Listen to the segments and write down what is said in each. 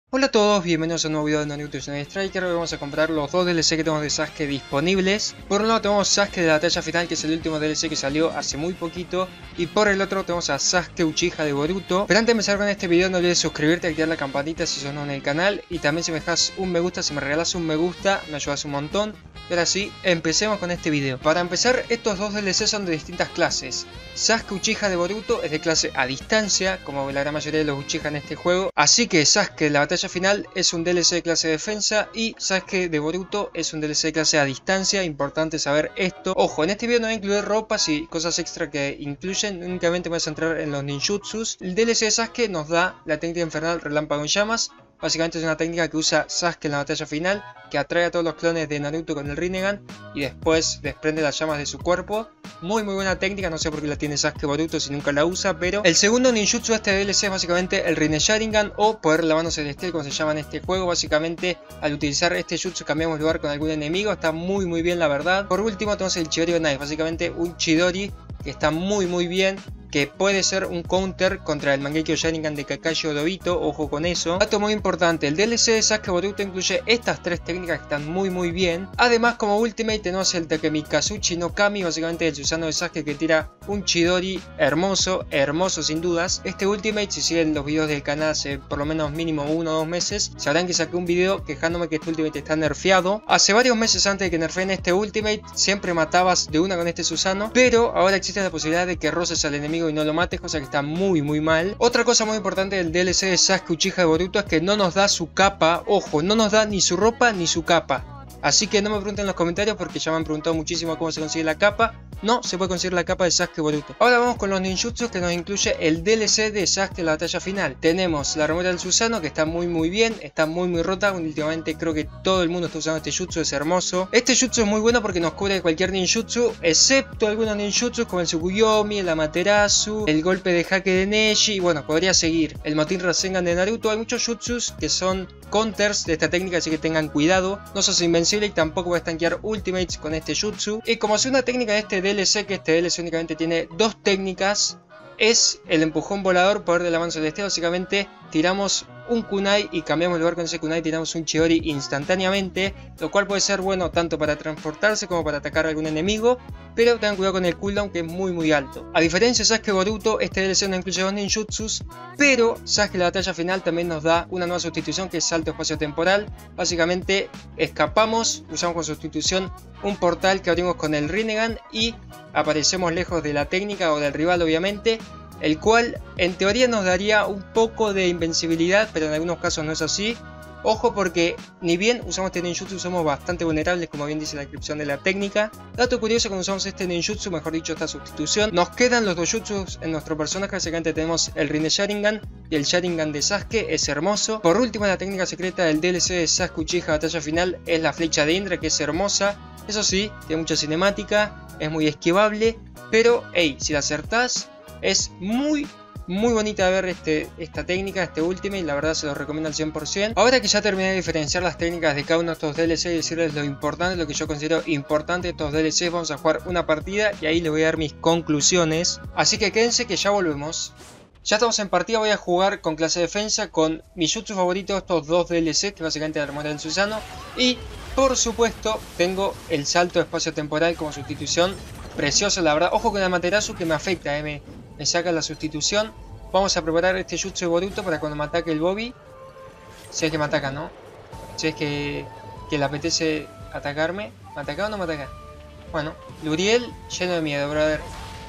Hola a todos, bienvenidos a un nuevo video de Naruto Uzumaki Striker. Hoy vamos a comprar los dos DLC que tenemos de Sasuke disponibles. Por un lado tenemos Sasuke de la batalla final, que es el último DLC que salió hace muy poquito. Y por el otro tenemos a Sasuke Uchiha de Boruto. Pero antes de empezar con este video no olvides suscribirte, activar la campanita si sos nuevo en el canal. Y también si me dejas un me gusta, si me regalas un me gusta, me ayudas un montón. Y ahora sí, empecemos con este video. Para empezar, estos dos DLC son de distintas clases. Sasuke Uchiha de Boruto es de clase a distancia, como la gran mayoría de los Uchiha en este juego. Así que Sasuke de la batalla final es un DLC de clase defensa y Sasuke de Boruto es un DLC de clase a distancia. Importante saber esto. Ojo, en este video no voy a incluir ropas y cosas extra que incluyen, únicamente me voy a centrar en los ninjutsus. El DLC de Sasuke nos da la técnica infernal relámpago en llamas. Básicamente es una técnica que usa Sasuke en la batalla final, que atrae a todos los clones de Naruto con el Rinnegan y después desprende las llamas de su cuerpo. Muy buena técnica, no sé por qué la tiene Sasuke Boruto si nunca la usa, pero el segundo ninjutsu de este DLC es básicamente el Rinne Sharingan o poder de la mano celestial, como se llama en este juego. Básicamente al utilizar este jutsu cambiamos lugar con algún enemigo, está muy bien la verdad. Por último tenemos el Chidori Knife, básicamente un Chidori que está muy bien, que puede ser un counter contra el Mangekyo Sharingan de Kakashi o Obito, ojo con eso. Dato muy importante, el DLC de Sasuke Boruto incluye estas tres técnicas que están muy bien. Además, como Ultimate tenemos el Takemikazuchi no Kami, básicamente el Susanoo de Sasuke que tira un Chidori hermoso sin dudas. Este Ultimate, si siguen los videos del canal hace por lo menos mínimo 1 o 2 meses, sabrán que saqué un video quejándome que este Ultimate está nerfeado. Hace varios meses antes de que nerfeen este Ultimate, siempre matabas de una con este Susanoo, pero ahora existe la posibilidad de que roces al enemigo y no lo mates, cosa que está muy mal. Otra cosa muy importante del DLC de Sasuke Uchiha de Boruto es que no nos da su capa. Ojo, no nos da ni su ropa ni su capa. Así que no me pregunten en los comentarios porque ya me han preguntado muchísimo cómo se consigue la capa. No se puede conseguir la capa de Sasuke Boruto. Ahora vamos con los ninjutsus, que nos incluye el DLC de Sasuke la batalla final. Tenemos la remera del Susanoo, que está muy bien, está muy rota. Últimamente creo que todo el mundo está usando este jutsu, es hermoso. Este jutsu es muy bueno porque nos cubre cualquier ninjutsu, excepto algunos ninjutsus como el Tsukuyomi, el Amaterasu, el golpe de jaque de Neji. Y bueno, podría seguir el Motin Rasengan de Naruto. Hay muchos jutsus que son counters de esta técnica, así que tengan cuidado. No sos invencible y tampoco vas a tanquear ultimates con este jutsu. Y como segunda técnica de este DLC, que este DLC únicamente tiene dos técnicas, es el empujón volador, poder de la mano celestial. Básicamente tiramos un kunai y cambiamos de lugar con ese kunai, tiramos un Chidori instantáneamente, lo cual puede ser bueno tanto para transportarse como para atacar a algún enemigo, pero tengan cuidado con el cooldown, que es muy alto. A diferencia de Sasuke Boruto, este DLC no incluye dos ninjutsus, pero Sasuke la batalla final también nos da una nueva sustitución, que es salto espacio-temporal. Básicamente escapamos, usamos con sustitución un portal que abrimos con el Rinnegan y aparecemos lejos de la técnica o del rival, obviamente, el cual en teoría nos daría un poco de invencibilidad, pero en algunos casos no es así. Ojo, porque ni bien usamos este ninjutsu somos bastante vulnerables, como bien dice la descripción de la técnica. Dato curioso, cuando usamos este ninjutsu, mejor dicho esta sustitución, nos quedan los dos jutsus en nuestro personaje. Básicamente tenemos el Rinne Sharingan y el Sharingan de Sasuke, es hermoso. Por último, la técnica secreta del DLC de Sasuke Uchiha batalla final es la flecha de Indra, que es hermosa. Eso sí, tiene mucha cinemática, es muy esquivable, pero hey, si la acertás, es muy bonita de ver esta técnica, este Ultimate, la verdad se los recomiendo al 100%. Ahora que ya terminé de diferenciar las técnicas de cada uno de estos DLC y decirles lo importante, lo que yo considero importante de estos DLC, vamos a jugar una partida y ahí les voy a dar mis conclusiones. Así que quédense que ya volvemos. Ya estamos en partida, voy a jugar con clase defensa con mi jutsu favorito, estos dos DLC, que básicamente la remera del Susanoo. Y por supuesto tengo el salto espacio-temporal como sustitución, precioso la verdad. Ojo con el Amaterasu que me afecta, me saca la sustitución. Vamos a preparar este jutsu de Boruto para cuando me ataque el Bobby. Si es que me ataca, ¿no? Si es que le apetece atacarme. ¿Me ataca o no me ataca? Bueno, Luriel lleno de miedo, brother.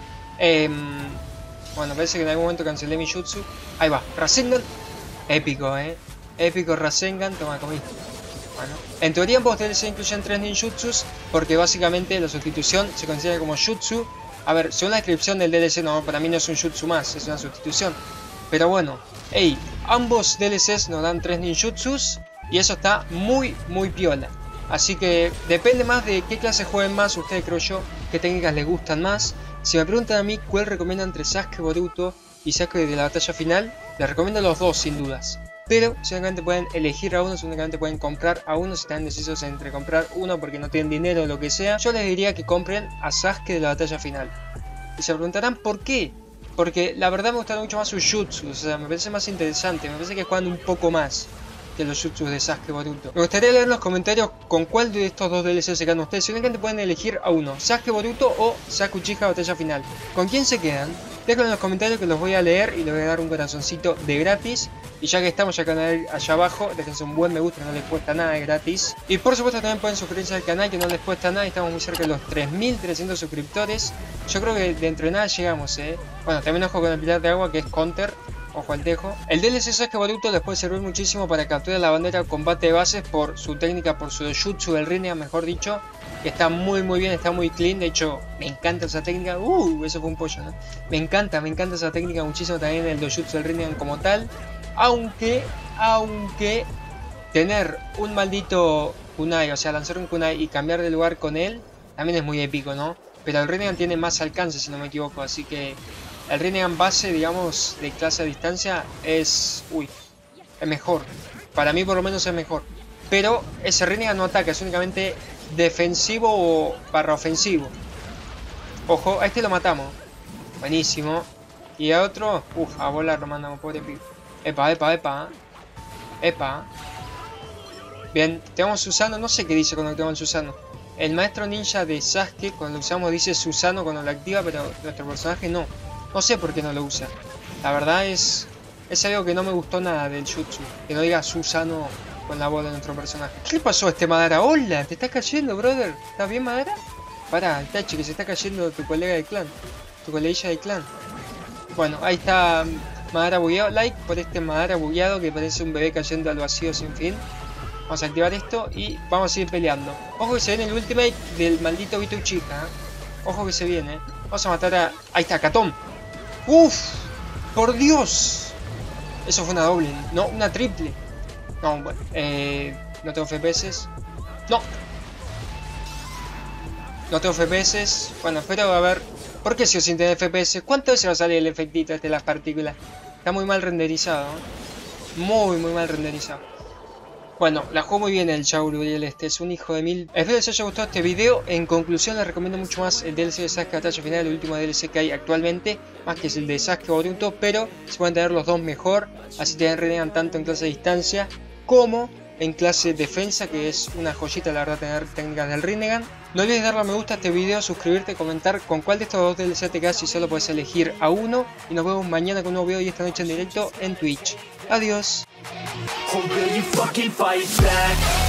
Bueno, parece que en algún momento cancelé mi jutsu. Ahí va, Rasengan. Épico, épico Rasengan. Toma, comí. Bueno, en teoría ambos DLC incluyen 3 ninjutsus, porque básicamente la sustitución se considera como jutsu. A ver, según la descripción del DLC, no, para mí no es un jutsu más, es una sustitución. Pero bueno, hey, ambos DLCs nos dan 3 ninjutsus y eso está muy piola. Así que depende más de qué clase jueguen más ustedes, creo yo, qué técnicas les gustan más. Si me preguntan a mí cuál recomiendo entre Sasuke Boruto y Sasuke de la batalla final, les recomiendo los dos sin dudas. Pero si únicamente pueden elegir a uno, si únicamente pueden comprar a uno, si están indecisos entre comprar uno porque no tienen dinero o lo que sea, yo les diría que compren a Sasuke de la batalla final. Y se preguntarán ¿por qué? Porque la verdad me gusta mucho más su jutsu, o sea, me parece más interesante, me parece que jugando un poco más. que los jutsus de Sasuke Boruto. Me gustaría leer en los comentarios con cuál de estos dos DLC se quedan ustedes. Si únicamente pueden elegir a uno, Sasuke Boruto o Sasuke Uchiha Batalla Final. ¿Con quién se quedan? Déjenlo en los comentarios que los voy a leer y les voy a dar un corazoncito de gratis. Y ya que estamos ya canal allá abajo, déjense un buen me gusta, no les cuesta nada, es gratis. Y por supuesto también pueden suscribirse al canal, que no les cuesta nada. Estamos muy cerca de los 3300 suscriptores. Yo creo que dentro de nada llegamos, Bueno, también ojo con el pilar de agua, que es Counter. Ojo al tejo. El DLC Sasuke Boruto les puede servir muchísimo para capturar la bandera combate de bases por su técnica, por su jutsu del Rinnegan, mejor dicho. Que está muy bien, está muy clean. De hecho, me encanta esa técnica. Eso fue un pollo, ¿no? Me encanta esa técnica muchísimo también el dojutsu del Rinnegan como tal. Aunque tener un maldito kunai, o sea, lanzar un kunai y cambiar de lugar con él, también es muy épico, ¿no? Pero el Rinnegan tiene más alcance, si no me equivoco, así que el Rinnegan base, digamos, de clase a distancia es mejor. Para mí por lo menos es mejor. Pero ese Rinnegan no ataca, es únicamente defensivo o barra ofensivo. Ojo, a este lo matamos. Buenísimo. Y a otro, a volar lo mandamos, pobre pico. Epa. Bien, tenemos Susanoo, no sé qué dice cuando activamos Susanoo. El maestro ninja de Sasuke, cuando lo usamos dice Susanoo cuando lo activa, pero nuestro personaje no. No sé por qué no lo usa. La verdad es algo que no me gustó nada del jutsu. Que no diga Susanoo con la voz de nuestro personaje. ¿Qué le pasó a este Madara? Hola, ¿te estás cayendo, brother? ¿Estás bien, Madara? Pará, Itachi, que se está cayendo tu colega de clan. Tu coleguilla de clan. Bueno, ahí está Madara bugueado. Like por este Madara bugueado que parece un bebé cayendo al vacío sin fin. Vamos a activar esto y vamos a seguir peleando. Ojo que se viene el ultimate del maldito Vito Uchiha. Ojo que se viene. Vamos a matar a... Ahí está, Katom. ¡Uf! ¡Por Dios! Eso fue una doble, no, una triple. No, bueno, no tengo FPS. No tengo FPS. Bueno, espero a ver. ¿Por qué sigo sin tener FPS? ¿Cuánto veces va a salir el efectito de las partículas? Está muy mal renderizado, Muy mal renderizado. Bueno, la juego muy bien el Shaoru y el es un hijo de mil. Espero que les haya gustado este video. En conclusión, les recomiendo mucho más el DLC de Sasuke Batalla Final, el último DLC que hay actualmente, más que es el de Sasuke Boruto, pero se pueden tener los dos mejor, así te Rinnegan tanto en clase de distancia como en clase defensa, que es una joyita la verdad tener técnicas del Rinnegan. No olvides darle a me gusta a este video, suscribirte, comentar con cuál de estos dos DLC te quedas si solo puedes elegir a uno. Y nos vemos mañana con un nuevo video y esta noche en directo en Twitch. Adiós. Or will you fucking fight back?